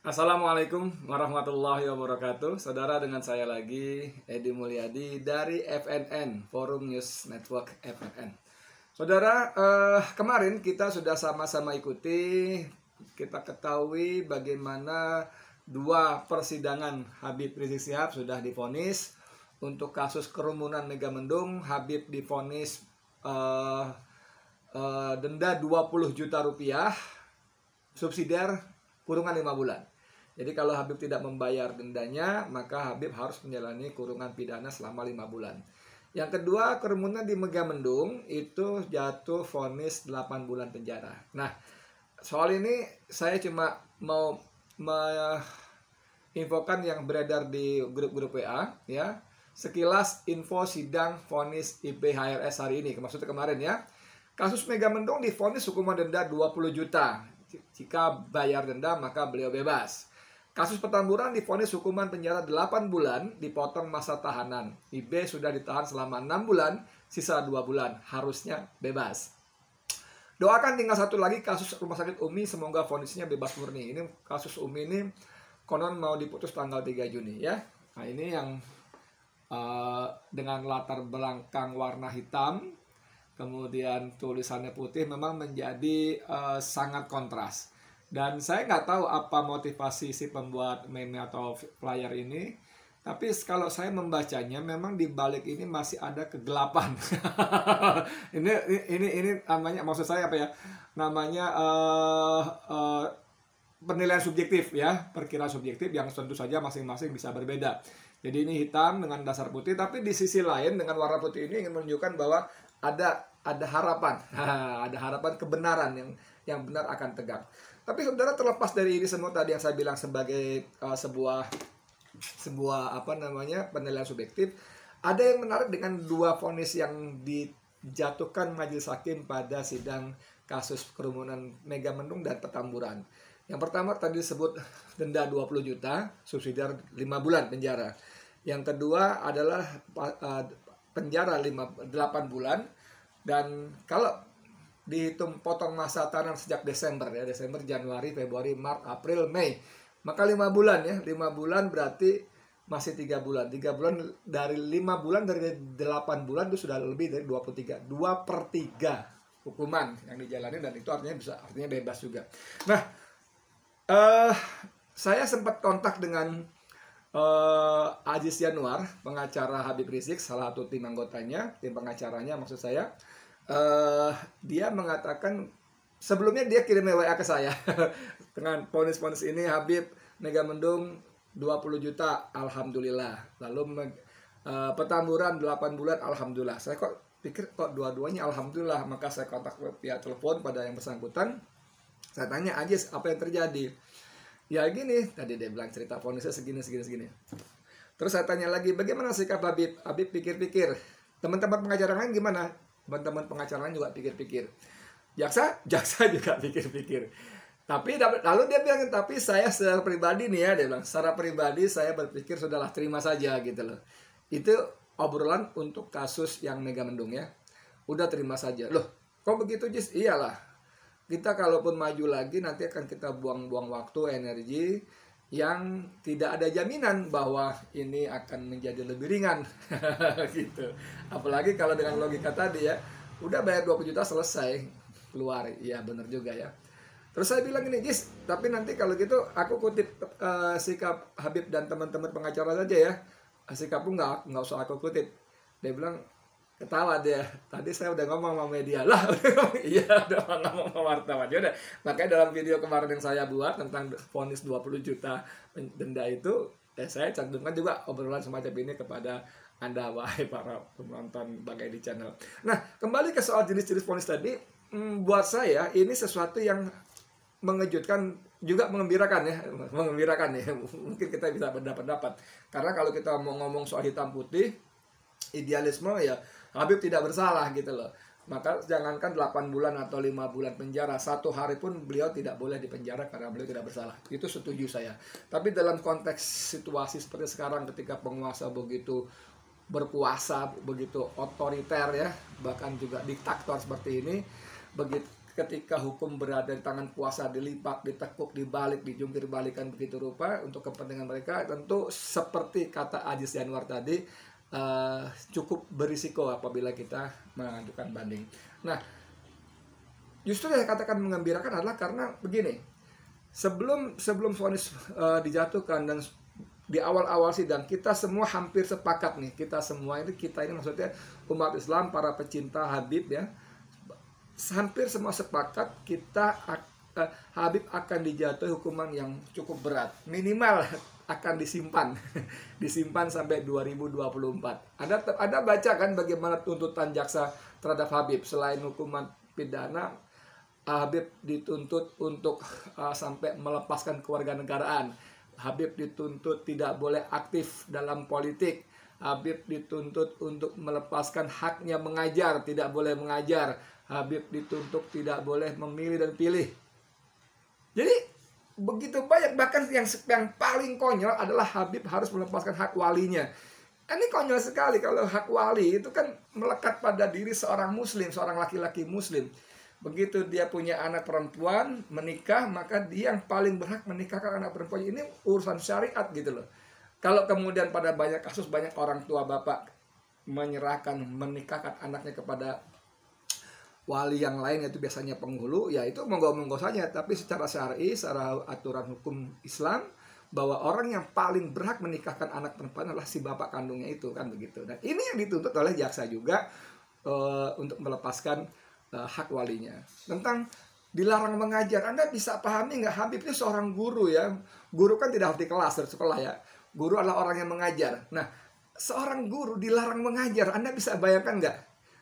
Assalamualaikum warahmatullahi wabarakatuh. Saudara, dengan saya lagi Edi Mulyadi dari FNN, Forum News Network FNN. Saudara, kemarin kita sudah sama-sama ikuti, kita ketahui bagaimana dua persidangan Habib Rizik Syihab sudah divonis. Untuk kasus kerumunan Megamendung, Habib divonis denda 20 juta rupiah, subsidiar kurungan 5 bulan. Jadi kalau Habib tidak membayar dendanya, maka Habib harus menjalani kurungan pidana selama 5 bulan. Yang kedua, kerumunan di Megamendung itu jatuh vonis 8 bulan penjara. Nah, soal ini saya cuma mau infokan yang beredar di grup-grup WA ya. Sekilas info sidang vonis IPHRS hari ini, maksudnya kemarin ya. Kasus Megamendung divonis hukuman denda 20 juta. Jika bayar denda maka beliau bebas. Kasus Petamburan divonis hukuman penjara 8 bulan, dipotong masa tahanan. IB sudah ditahan selama 6 bulan, sisa 2 bulan, harusnya bebas. Doakan tinggal satu lagi kasus Rumah Sakit Umi, semoga vonisnya bebas murni. Ini kasus Umi ini konon mau diputus tanggal 3 Juni ya. Nah, ini yang dengan latar belakang warna hitam, kemudian tulisannya putih, memang menjadi sangat kontras. Dan saya nggak tahu apa motivasi si pembuat meme atau flyer ini, tapi kalau saya membacanya memang di balik ini masih ada kegelapan. ini namanya, maksud saya apa ya? Namanya penilaian subjektif ya, perkiraan subjektif yang tentu saja masing-masing bisa berbeda. Jadi ini hitam dengan dasar putih, tapi di sisi lain dengan warna putih ini ingin menunjukkan bahwa ada harapan, ada harapan kebenaran yang benar akan tegak. Tapi saudara, terlepas dari ini semua tadi yang saya bilang sebagai sebuah penilaian subjektif, ada yang menarik dengan dua vonis yang dijatuhkan majelis hakim pada sidang kasus kerumunan Megamendung dan Petamburan. Yang pertama tadi disebut denda 20 juta, subsidiar 5 bulan penjara. Yang kedua adalah penjara 8 bulan, dan kalau dihitung potong masa tahanan sejak Desember, Januari, Februari, Maret, April, Mei, maka 5 bulan ya. 5 bulan berarti masih 3 bulan. 3 bulan dari 5 bulan, dari 8 bulan itu sudah lebih dari 23. 2/3 hukuman yang dijalani, dan itu artinya bebas juga. Nah, saya sempat kontak dengan Aziz Yanuar, pengacara Habib Rizik, salah satu tim anggotanya, tim pengacaranya maksud saya. Dia mengatakan sebelumnya dia kirim WA ke saya dengan vonis ini, Habib Megamendung 20 juta, alhamdulillah. Lalu Petamburan 8 bulan, alhamdulillah. Saya pikir dua-duanya alhamdulillah, maka saya kontak via telepon pada yang bersangkutan. Saya tanya, Aziz, apa yang terjadi? Ya gini, tadi dia bilang cerita vonisnya segini. Terus saya tanya lagi, bagaimana sikap Habib? Habib pikir-pikir. Teman-teman pengacara lain gimana? Teman-teman pengacara lain juga pikir-pikir. Jaksa juga pikir-pikir. Tapi lalu dia bilang, tapi saya secara pribadi nih ya, dia bilang, secara pribadi saya berpikir sudahlah, terima saja gitu loh. Itu obrolan untuk kasus yang Megamendung ya. Udah terima saja. Loh, kok begitu, Jis? Iyalah. Kita kalaupun maju lagi nanti akan kita buang-buang waktu, energi yang tidak ada jaminan bahwa ini akan menjadi lebih ringan gitu. Apalagi kalau dengan logika tadi ya, udah bayar 20 juta selesai, keluar. Iya benar juga ya. Terus saya bilang ini, Jis, tapi nanti kalau gitu aku kutip sikap Habib dan teman-teman pengacara saja ya. Sikapmu nggak usah aku kutip. Dia bilang, ketawa dia, tadi saya udah ngomong sama media lah. Iya, udah ngomong sama wartawan. Yaudah, makanya dalam video kemarin yang saya buat tentang vonis 20 juta denda itu, saya cantumkan juga obrolan semacam ini kepada Anda, wahai para penonton Bang Edi Channel. Nah, kembali ke soal jenis-jenis vonis tadi, buat saya ini sesuatu yang mengejutkan, juga mengembirakan ya. Mungkin kita bisa berpendapat. Karena kalau kita mau ngomong soal hitam putih, idealisme ya, Habib tidak bersalah gitu loh. Maka jangankan 8 bulan atau 5 bulan penjara, 1 hari pun beliau tidak boleh dipenjara karena beliau tidak bersalah. Itu setuju saya. Tapi dalam konteks situasi seperti sekarang, ketika penguasa begitu berkuasa, begitu otoriter ya, bahkan juga diktator seperti ini, begitu ketika hukum berada di tangan kuasa, dilipat, ditekuk, dibalik, dijungkir balikan begitu rupa untuk kepentingan mereka, tentu seperti kata Ajis Yanuar tadi, cukup berisiko apabila kita mengajukan banding. Nah, justru yang katakan mengembirakan adalah karena begini, sebelum vonis dijatuhkan dan di awal-awal sidang, kita semua hampir sepakat nih, kita ini maksudnya umat Islam, para pecinta Habib ya, hampir semua sepakat Habib akan dijatuhi hukuman yang cukup berat, minimal akan disimpan sampai 2024. Ada baca kan bagaimana tuntutan jaksa terhadap Habib. Selain hukuman pidana, Habib dituntut untuk sampai melepaskan kewarganegaraan. Habib dituntut tidak boleh aktif dalam politik. Habib dituntut untuk melepaskan haknya mengajar, tidak boleh mengajar. Habib dituntut tidak boleh memilih dan pilih. Jadi begitu banyak, bahkan yang paling konyol adalah Habib harus melepaskan hak walinya. Ini konyol sekali kalau hak wali itu kan melekat pada diri seorang muslim, seorang laki-laki muslim. Begitu dia punya anak perempuan, menikah, maka dia yang paling berhak menikahkan anak perempuan. Ini urusan syariat gitu loh. Kalau kemudian pada banyak kasus, banyak orang tua bapak menikahkan anaknya kepada wali yang lain, yaitu biasanya penghulu, ya itu monggo-monggo saja. Tapi secara syar'i, secara aturan hukum Islam, bahwa orang yang paling berhak menikahkan anak perempuan adalah si bapak kandungnya itu, kan begitu. Dan ini yang dituntut oleh jaksa juga untuk melepaskan hak walinya. Tentang dilarang mengajar, Anda bisa pahami nggak? Habib ini seorang guru ya. Guru kan tidak harus di kelas atau sekolah ya. Guru adalah orang yang mengajar. Nah, seorang guru dilarang mengajar, Anda bisa bayangkan nggak?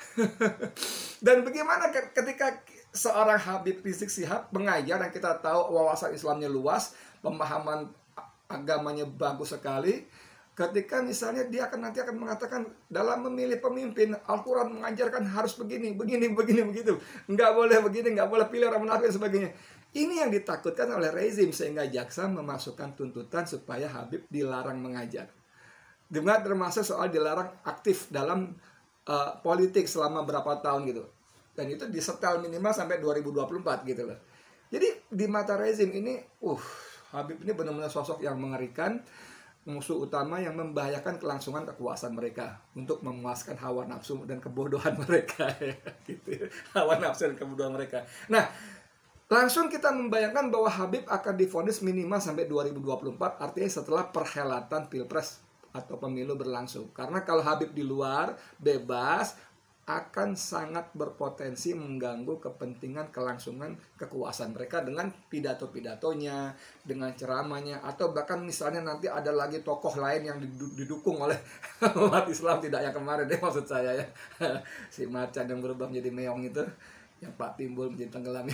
Dan bagaimana ketika seorang Habib Rizik Syihab mengajar, dan kita tahu wawasan Islamnya luas, pemahaman agamanya bagus sekali, ketika misalnya dia nanti akan mengatakan dalam memilih pemimpin, Al-Quran mengajarkan harus begini, begitu, nggak boleh begini, nggak boleh pilih orang munafik dan sebagainya. Ini yang ditakutkan oleh rezim, sehingga jaksa memasukkan tuntutan supaya Habib dilarang mengajar. Dengan termasuk soal dilarang aktif dalam politik selama berapa tahun gitu. Dan itu disetel minimal sampai 2024 gitu loh. Jadi di mata rezim ini, Habib ini benar-benar sosok yang mengerikan, musuh utama yang membahayakan kelangsungan kekuasaan mereka untuk memuaskan hawa nafsu dan kebodohan mereka. Gitu. Hawa nafsu dan kebodohan mereka. Nah, langsung kita membayangkan bahwa Habib akan divonis minimal sampai 2024, artinya setelah perhelatan Pilpres atau pemilu berlangsung. Karena kalau Habib di luar bebas, akan sangat berpotensi mengganggu kepentingan kelangsungan kekuasaan mereka dengan pidato-pidatonya, dengan ceramahnya, atau bahkan misalnya nanti ada lagi tokoh lain yang didukung oleh umat Islam, tidak yang kemarin deh maksud saya ya, si macan yang berubah menjadi meong itu, yang Pak Timbul menjadi tenggelam.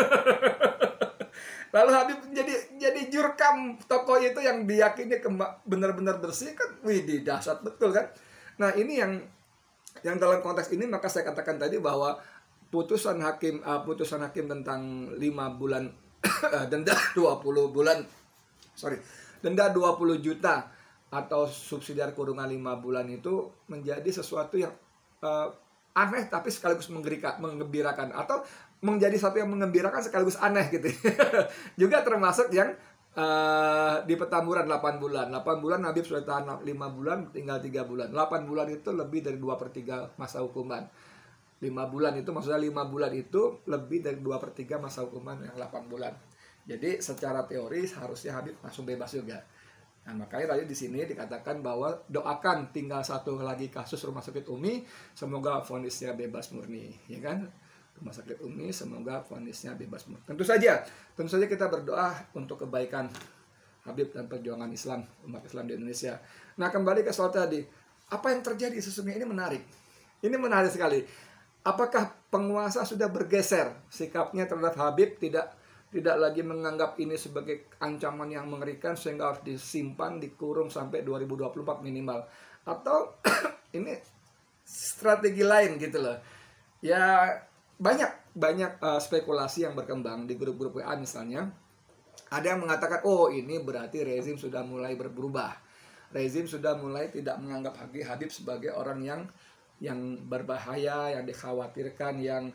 Lalu Habib jadi jurkam tokoh itu yang diyakini benar-benar bersih kan, widih dahsyat betul kan. Nah ini yang dalam konteks ini maka saya katakan tadi bahwa putusan hakim tentang 5 bulan denda 20 juta atau subsidiar kurungan 5 bulan itu menjadi sesuatu yang aneh tapi sekaligus menggembirakan, atau menjadi sesuatu yang mengembirakan sekaligus aneh gitu. Juga termasuk yang di Petamburan 8 bulan. 8 bulan Habib sudah tahan 5 bulan, tinggal 3 bulan. 8 bulan itu lebih dari 2/3 masa hukuman. 5 bulan itu maksudnya 5 bulan itu lebih dari 2/3 masa hukuman yang 8 bulan. Jadi secara teori harusnya Habib langsung bebas juga. Nah, makanya tadi di sini dikatakan bahwa doakan tinggal satu lagi kasus Rumah Sakit Umi, semoga vonisnya bebas murni, ya kan? Rumah Sakit Umi semoga vonisnya bebas murni. Tentu saja kita berdoa untuk kebaikan Habib dan perjuangan Islam, umat Islam di Indonesia. Nah, kembali ke soal tadi, apa yang terjadi sesungguhnya ini menarik. Ini menarik sekali. Apakah penguasa sudah bergeser sikapnya terhadap Habib, tidak lagi menganggap ini sebagai ancaman yang mengerikan sehingga harus disimpan, dikurung sampai 2024 minimal, atau ini strategi lain gitu loh. Ya banyak spekulasi yang berkembang di grup-grup WA misalnya. Ada yang mengatakan, oh ini berarti rezim sudah mulai berubah. Rezim sudah mulai tidak menganggap Habib sebagai orang yang berbahaya, yang dikhawatirkan, yang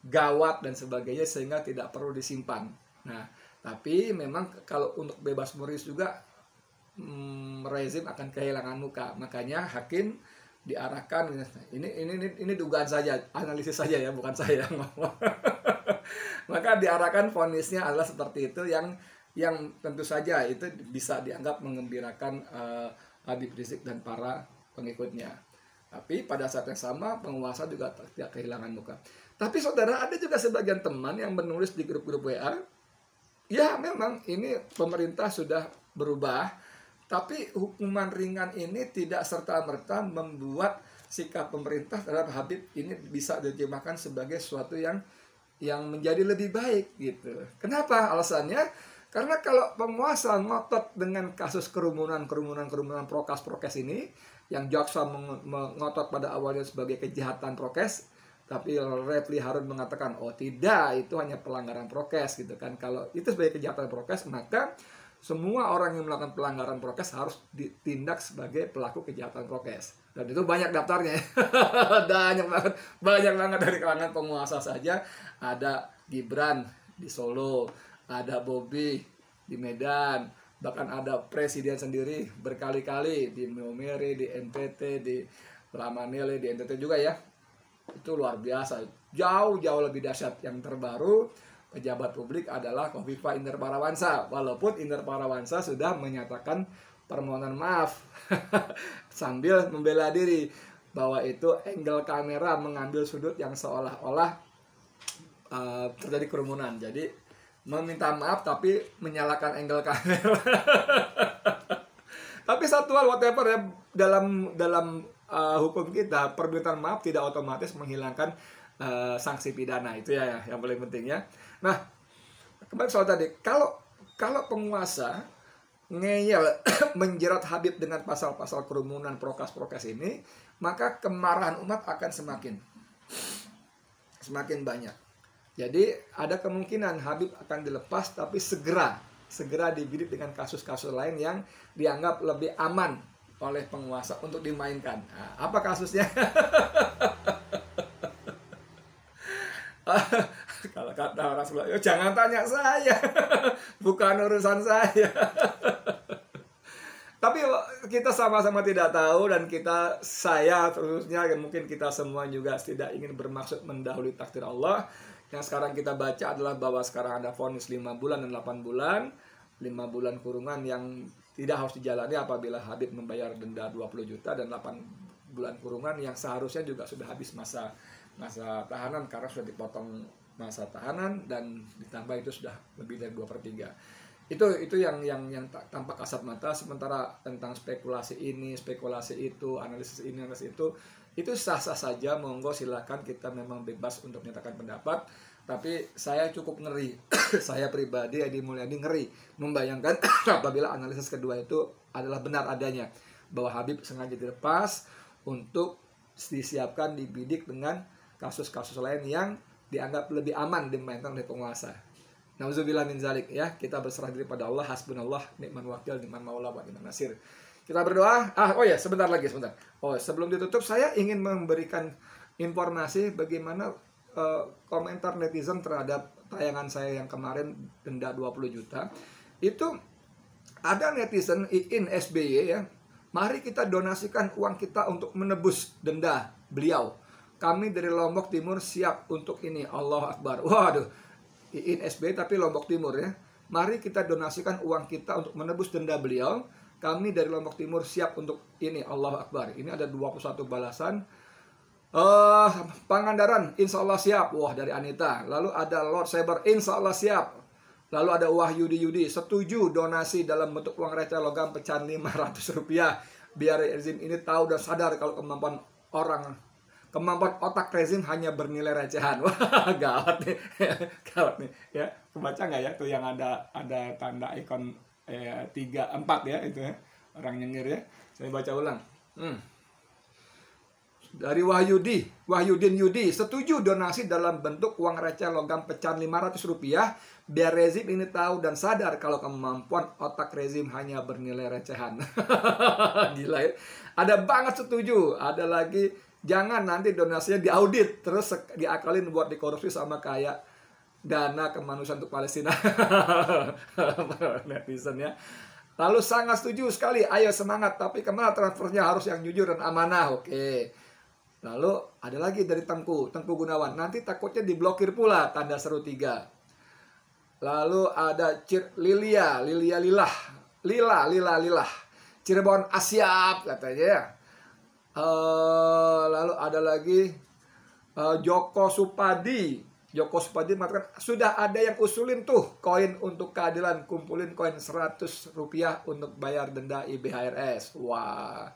gawat dan sebagainya sehingga tidak perlu disimpan. Nah, tapi memang kalau untuk bebas murnis juga rezim akan kehilangan muka. Makanya hakim diarahkan, ini dugaan saja, analisis saja ya, bukan saya ngomong. Maka diarahkan vonisnya adalah seperti itu, yang tentu saja itu bisa dianggap mengembirakan Habib Rizik dan para pengikutnya. Tapi pada saat yang sama penguasa juga tidak kehilangan muka. Tapi saudara, ada juga sebagian teman yang menulis di grup-grup WA, ya memang ini pemerintah sudah berubah, tapi hukuman ringan ini tidak serta-merta membuat sikap pemerintah terhadap Habib ini bisa diterjemahkan sebagai sesuatu yang menjadi lebih baik gitu. Kenapa? Alasannya karena kalau penguasa ngotot dengan kasus kerumunan prokes ini, yang jaksa mengotot pada awalnya sebagai kejahatan prokes, tapi Refli Harun mengatakan, oh tidak, itu hanya pelanggaran prokes gitu kan. Kalau itu sebagai kejahatan prokes, maka semua orang yang melakukan pelanggaran prokes harus ditindak sebagai pelaku kejahatan prokes. Dan itu banyak daftarnya. banyak banget dari kalangan penguasa saja. Ada Gibran di Solo, ada Bobi di Medan, bahkan ada presiden sendiri berkali-kali di Maumere, di NTT, di Lamanele, di NTT juga ya. Itu luar biasa, jauh lebih dahsyat. Yang terbaru pejabat publik adalah Khofifah Indar Parawansa, walaupun Indar Parawansa sudah menyatakan permohonan maaf sambil membela diri bahwa itu angle kamera mengambil sudut yang seolah-olah terjadi kerumunan. Jadi meminta maaf tapi menyalakan angle kamera. Tapi satu hal, whatever ya, dalam hukum kita, permintaan maaf tidak otomatis menghilangkan sanksi pidana. Itu ya yang paling penting ya. Nah, kembali soal tadi, kalau penguasa ngeyel menjerat Habib dengan pasal-pasal kerumunan prokes ini, maka kemarahan umat akan semakin banyak. Jadi ada kemungkinan Habib akan dilepas, tapi segera dibidik dengan kasus-kasus lain yang dianggap lebih aman oleh penguasa untuk dimainkan. Nah, apa kasusnya? Kalau kata orang sebelah, jangan tanya saya, bukan urusan saya. Tapi kita sama-sama tidak tahu, dan saya terusnya, dan mungkin kita semua juga tidak ingin bermaksud mendahului takdir Allah. Yang sekarang kita baca adalah bahwa sekarang ada vonis 5 bulan dan 8 bulan. 5 bulan kurungan yang tidak harus dijalani apabila Habib membayar denda 20 juta, dan 8 bulan kurungan yang seharusnya juga sudah habis masa tahanan karena sudah dipotong masa tahanan, dan ditambah itu sudah lebih dari 2/3. Itu yang tampak kasat mata. Sementara tentang spekulasi ini, spekulasi itu, analisis ini, analisis itu sah-sah saja, monggo silakan, kita memang bebas untuk menyatakan pendapat. Tapi saya cukup ngeri, saya pribadi Edi Mulyadi ngeri membayangkan apabila analisis kedua itu adalah benar adanya, bahwa Habib sengaja dilepas untuk disiapkan dibidik dengan kasus-kasus lain yang dianggap lebih aman dimainkan oleh penguasa. Nauzubillah min zalik ya. Kita berserah diri pada Allah, hasbunallah ni'mal wakil, ni'mal maula wa ni'man nasir. Kita berdoa. Sebentar lagi. Sebelum ditutup, saya ingin memberikan informasi bagaimana komentar netizen terhadap tayangan saya yang kemarin denda 20 juta. Itu ada netizen Iin SBY ya. Mari kita donasikan uang kita untuk menebus denda beliau. Kami dari Lombok Timur siap untuk ini. Allahu Akbar. Waduh. Iin SBY tapi Lombok Timur ya. Mari kita donasikan uang kita untuk menebus denda beliau. Kami dari Lombok Timur siap untuk ini. Allahu Akbar. Ini ada 21 balasan. Pangandaran, insya Allah siap. Wah, dari Anita. Lalu ada Lord Saber, insya Allah siap. Lalu ada Wahyudi, setuju donasi dalam bentuk uang receh logam pecahan 500 rupiah. Biar rezim ini tahu dan sadar kalau kemampuan otak rezim hanya bernilai recehan. Wah, gawat nih. Gawat nih. Ya, kebaca nggak ya tuh yang ada tanda ikon 3, 4 ya itu ya. Orang nyengir ya. Saya baca ulang. Dari Wahyudin Yudi, setuju donasi dalam bentuk uang receh logam pecahan 500 rupiah, biar rezim ini tahu dan sadar kalau kemampuan otak rezim hanya bernilai recehan. Gila ya. Ada banget setuju. Ada lagi Jangan nanti donasinya diaudit terus diakalin buat dikorupsi sama kayak dana kemanusiaan untuk Palestina. Netizen ya. Lalu sangat setuju sekali, ayo semangat, tapi kemana transfernya harus yang jujur dan amanah. Oke. Lalu ada lagi dari Tengku Gunawan, nanti takutnya diblokir pula, tanda seru 3. Lalu ada Lilia Lilah Cirebon Asyap katanya ya. Lalu ada lagi Joko Supadi mengatakan sudah ada yang usulin tuh koin untuk keadilan, kumpulin koin 100 rupiah untuk bayar denda IBHRS. Wah,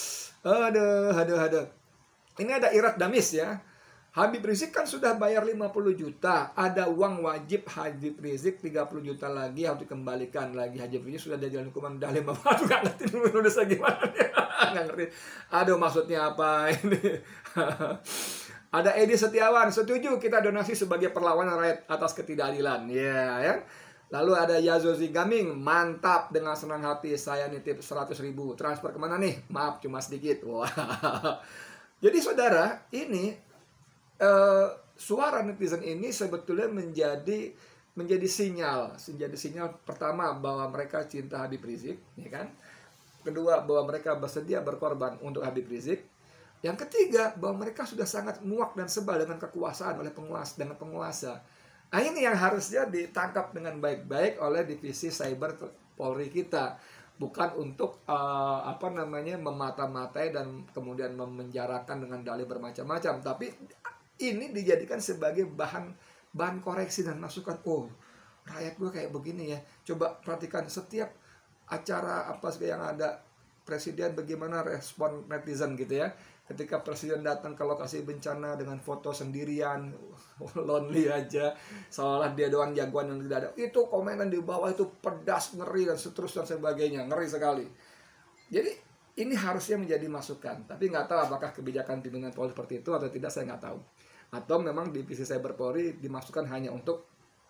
aduh. Ini ada Irat Damis ya. Habib Rizik kan sudah bayar 50 juta. Ada uang wajib Habib Rizik 30 juta lagi harus dikembalikan lagi. Habib Rizik sudah ada jalan hukuman udah 5 tahun. Gak ngerti nulisnya gimana ya. Gak ngerti. Aduh, maksudnya apa ini. Ada Edi Setiawan, setuju kita donasi sebagai perlawanan rakyat atas ketidakadilan. Ya. Lalu ada Yazozi Gaming, mantap, dengan senang hati saya nitip 100.000. Transfer kemana nih? Maaf cuma sedikit. Wah. Jadi saudara, ini suara netizen ini sebetulnya menjadi sinyal pertama bahwa mereka cinta Habib Rizik, ya kan? Kedua, bahwa mereka bersedia berkorban untuk Habib Rizik. Yang ketiga, bahwa mereka sudah sangat muak dan sebal dengan kekuasaan oleh penguasa. Nah, ini yang harusnya ditangkap dengan baik-baik oleh divisi cyber Polri kita. Bukan untuk memata-matai dan kemudian memenjarakan dengan dalih bermacam-macam, tapi ini dijadikan sebagai bahan koreksi dan masukan. Oh, rakyat gue kayak begini ya. Coba perhatikan setiap acara apa yang ada presiden, bagaimana respon netizen gitu ya. Ketika presiden datang ke lokasi bencana dengan foto sendirian, lonely aja, seolah dia doang jagoan yang tidak ada. Itu komenan di bawah itu pedas, ngeri, dan seterusnya dan sebagainya. Ngeri sekali. Jadi ini harusnya menjadi masukan. Tapi nggak tahu apakah kebijakan pimpinan Polri seperti itu atau tidak, saya nggak tahu. Atau memang divisi cyber Polri dimasukkan hanya untuk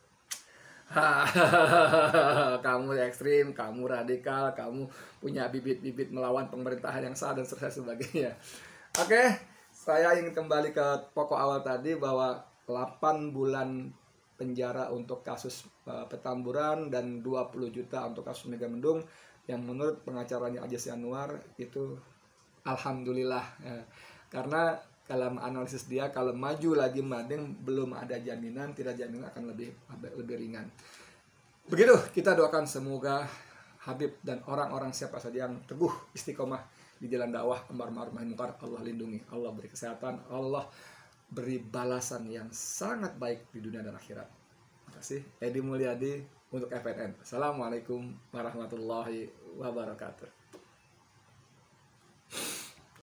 kamu ekstrim, kamu radikal, kamu punya bibit-bibit melawan pemerintahan yang sah dan sebagainya. Oke, saya ingin kembali ke pokok awal tadi bahwa 8 bulan penjara untuk kasus Petamburan dan 20 juta untuk kasus Megamendung yang menurut pengacaranya Aziz Yanuar itu alhamdulillah ya. Karena dalam analisis dia kalau maju lagi mading belum ada jaminan, tidak jaminan akan lebih ringan. Begitu, kita doakan semoga Habib dan orang-orang siapa saja yang teguh istiqomah di jalan dakwah amar ma'ruf nahi munkar, Allah lindungi, Allah beri kesehatan, Allah beri balasan yang sangat baik di dunia dan akhirat. Terima kasih. Edi Mulyadi untuk FNN. Assalamualaikum warahmatullahi wabarakatuh.